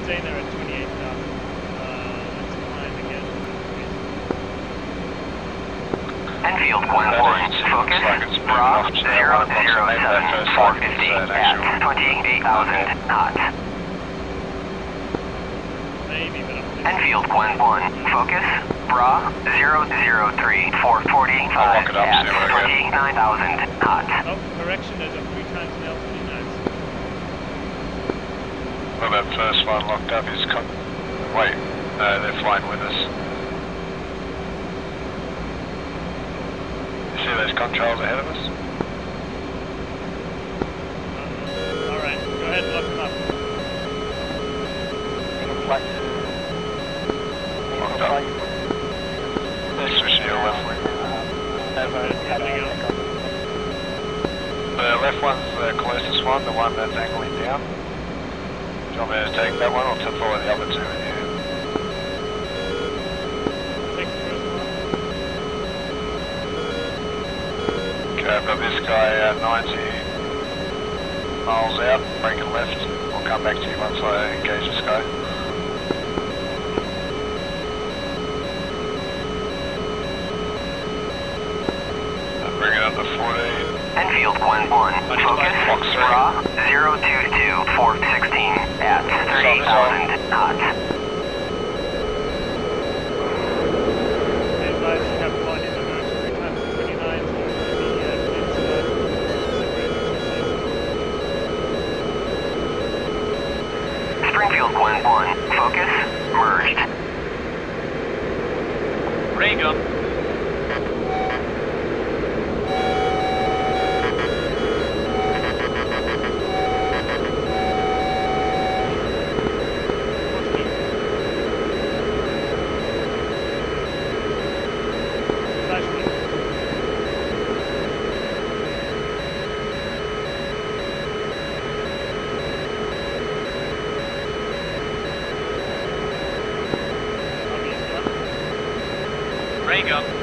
staying there at 28,000. Let's climb again. Enfield 1-1, focus, Bra 007, 450 at 28,000 knots. Maybe, but I'm Enfield 1-1, focus, Bra 003, 445 at 29,000 knots. Oh, correction, there's a 3 times an L29. Well, that first one locked up is wait, no, they're flying with us. You see those contrails ahead of us? Alright, go ahead and lock them up. Locked up. They're switching your left wing. The left one's the closest one, the one that's angling down. Do you want me to take that one or to follow the other two with you? Take the first one. Okay, I've got this guy at 90 miles out, breaking left. I'll come back to you once I engage this guy. I'm bringing up the 14. Enfield 1-1, focus, Bra 022, 416 at 30,000 knots. Advise you have one in the nose 3 times 29 to the peninsula. Springfield 1-1, focus, merged. Ray gun. Ray gun.